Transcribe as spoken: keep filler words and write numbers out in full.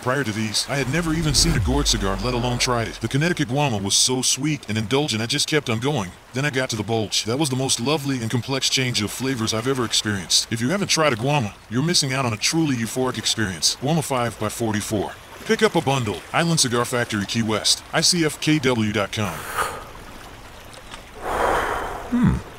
Prior to these, I had never even seen a gourd cigar, let alone tried it. The Connecticut Guama was so sweet and indulgent, I just kept on going. Then I got to the bulge. That was the most lovely and complex change of flavors I've ever experienced. If you haven't tried a Guama, you're missing out on a truly euphoric experience. Guama five by forty-four. Pick up a bundle. Island Cigar Factory, Key West. I C F K W dot com. Hmm.